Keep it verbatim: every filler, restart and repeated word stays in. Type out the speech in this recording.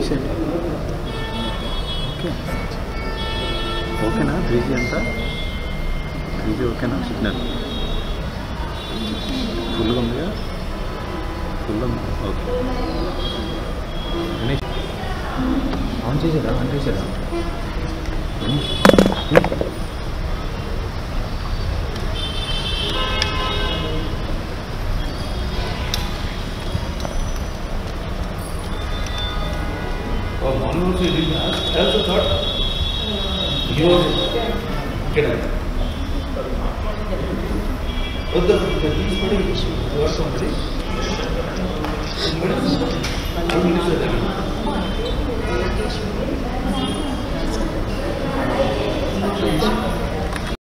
చేయండి. ఓకే ఓకేనా? Three G ఎంత? త్రీ జీ ఓకేనా? సిగ్నల్ ఫుల్గా ఉందిగా? ఫుల్ ఉంది. ఓకే గణేష్ ఆన్ చేసారా? ఆన్ చేసారా Ganesh? One also did that. I also thought he was kidding. But the police putting was somebody. Somebody. Somebody.